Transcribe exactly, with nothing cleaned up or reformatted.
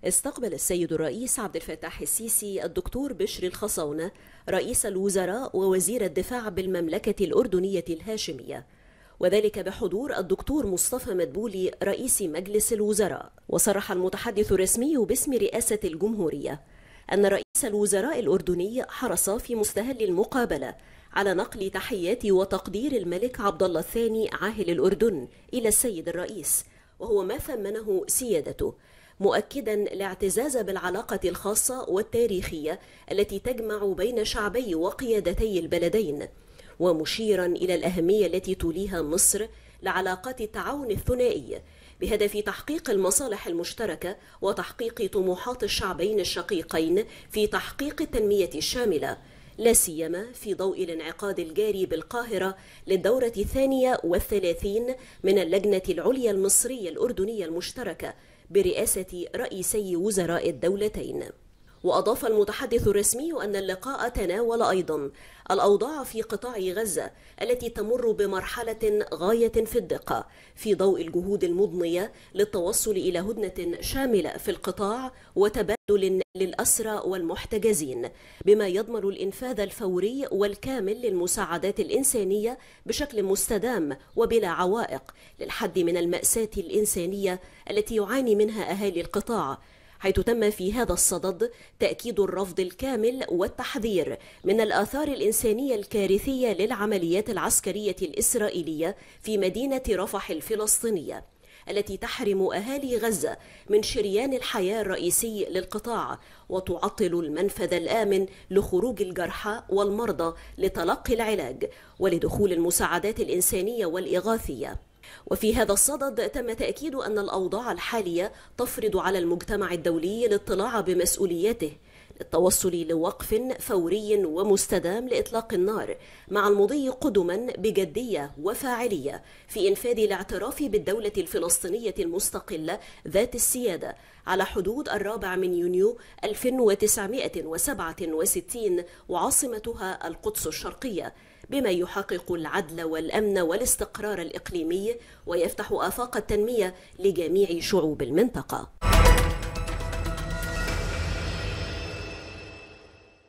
استقبل السيد الرئيس عبد الفتاح السيسي الدكتور بشر الخصاونة رئيس الوزراء ووزير الدفاع بالمملكة الأردنية الهاشمية، وذلك بحضور الدكتور مصطفى مدبولي رئيس مجلس الوزراء. وصرح المتحدث الرسمي باسم رئاسة الجمهورية أن رئيس الوزراء الأردني حرص في مستهل المقابلة على نقل تحيات وتقدير الملك عبد الله الثاني عاهل الأردن إلى السيد الرئيس، وهو ما ثمنه سيادته، مؤكدا الاعتزاز بالعلاقة الخاصة والتاريخية التي تجمع بين شعبي وقيادتي البلدين، ومشيرا إلى الأهمية التي توليها مصر لعلاقات التعاون الثنائي بهدف تحقيق المصالح المشتركة وتحقيق طموحات الشعبين الشقيقين في تحقيق التنمية الشاملة، لا سيما في ضوء الانعقاد الجاري بالقاهرة للدورة الثانية والثلاثين من اللجنة العليا المصرية الأردنية المشتركة برئاسة رئيسي وزراء الدولتين. وأضاف المتحدث الرسمي أن اللقاء تناول أيضا الأوضاع في قطاع غزة التي تمر بمرحلة غاية في الدقة في ضوء الجهود المضنية للتوصل إلى هدنة شاملة في القطاع وتبادل للأسرى والمحتجزين، بما يضمن الإنفاذ الفوري والكامل للمساعدات الإنسانية بشكل مستدام وبلا عوائق للحد من المأساة الإنسانية التي يعاني منها أهالي القطاع، حيث تم في هذا الصدد تأكيد الرفض الكامل والتحذير من الآثار الإنسانية الكارثية للعمليات العسكرية الإسرائيلية في مدينة رفح الفلسطينية التي تحرم أهالي غزة من شريان الحياة الرئيسي للقطاع وتعطل المنفذ الآمن لخروج الجرحى والمرضى لتلقي العلاج ولدخول المساعدات الإنسانية والإغاثية. وفي هذا الصدد تم تأكيد أن الأوضاع الحالية تفرض على المجتمع الدولي الاطلاع بمسؤولياته للتوصل لوقف فوري ومستدام لإطلاق النار، مع المضي قدما بجدية وفاعلية في إنفاذ الاعتراف بالدولة الفلسطينية المستقلة ذات السيادة على حدود الرابع من يونيو ألف وتسعمائة وسبعة وستين وعاصمتها القدس الشرقية، بما يحقق العدل والأمن والاستقرار الإقليمي ويفتح آفاق التنمية لجميع شعوب المنطقة.